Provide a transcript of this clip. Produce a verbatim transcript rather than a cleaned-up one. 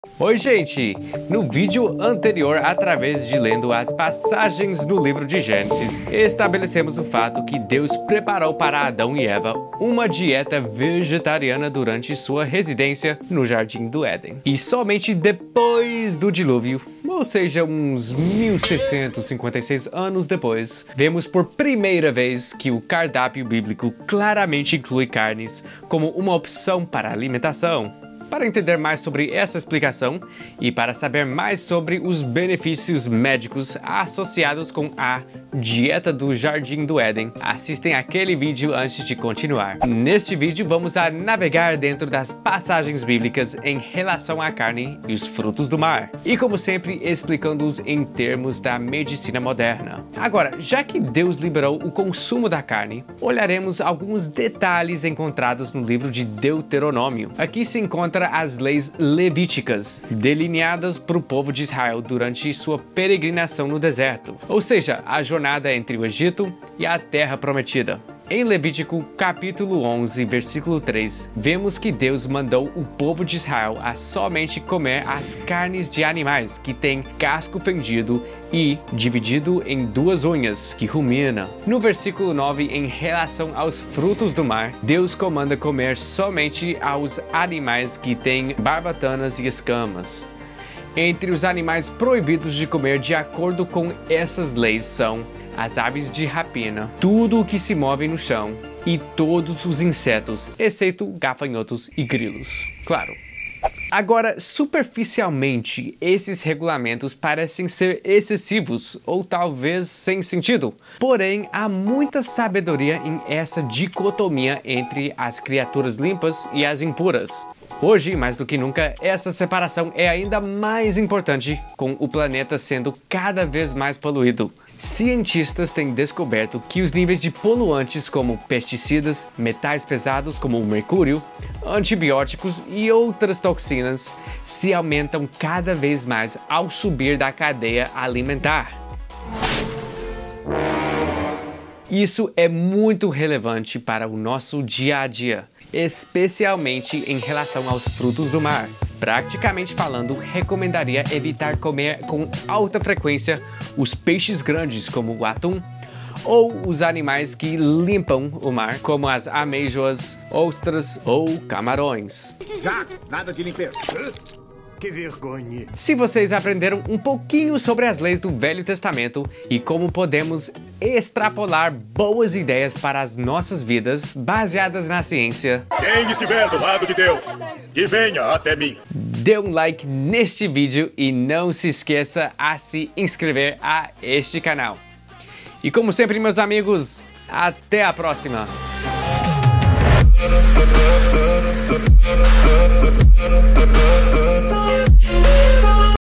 Oi gente! No vídeo anterior, através de lendo as passagens no livro de Gênesis, estabelecemos o fato que Deus preparou para Adão e Eva uma dieta vegetariana durante sua residência no Jardim do Éden. E somente depois do dilúvio, ou seja, uns mil seiscentos e cinquenta e seis anos depois, vemos por primeira vez que o cardápio bíblico claramente inclui carnes como uma opção para a alimentação. Para entender mais sobre essa explicação e para saber mais sobre os benefícios médicos associados com a dieta do Jardim do Éden, assistem aquele vídeo antes de continuar. Neste vídeo vamos a navegar dentro das passagens bíblicas em relação à carne e os frutos do mar. E como sempre, explicando-os em termos da medicina moderna. Agora, já que Deus liberou o consumo da carne, olharemos alguns detalhes encontrados no livro de Deuteronômio. Aqui se encontra as leis levíticas, delineadas para o povo de Israel durante sua peregrinação no deserto, ou seja, a jornada entre o Egito e a Terra Prometida. Em Levítico capítulo onze, versículo três, vemos que Deus mandou o povo de Israel a somente comer as carnes de animais que têm casco fendido e dividido em duas unhas, que rumina. No versículo nove, em relação aos frutos do mar, Deus comanda comer somente aos animais que têm barbatanas e escamas. Entre os animais proibidos de comer de acordo com essas leis são as aves de rapina, tudo o que se move no chão e todos os insetos, exceto gafanhotos e grilos, claro. Agora, superficialmente, esses regulamentos parecem ser excessivos ou talvez sem sentido. Porém, há muita sabedoria em essa dicotomia entre as criaturas limpas e as impuras. Hoje, mais do que nunca, essa separação é ainda mais importante, com o planeta sendo cada vez mais poluído. Cientistas têm descoberto que os níveis de poluantes como pesticidas, metais pesados como o mercúrio, antibióticos e outras toxinas se aumentam cada vez mais ao subir da cadeia alimentar. Isso é muito relevante para o nosso dia a dia, especialmente em relação aos frutos do mar. Praticamente falando, recomendaria evitar comer com alta frequência os peixes grandes como o atum, ou os animais que limpam o mar, como as amêijoas, ostras ou camarões. Já, nada de limpeza. Que vergonha! Se vocês aprenderam um pouquinho sobre as leis do Velho Testamento e como podemos extrapolar boas ideias para as nossas vidas baseadas na ciência, quem estiver do lado de Deus, que venha até mim. Dê um like neste vídeo e não se esqueça a se inscrever a este canal. E como sempre, meus amigos, até a próxima!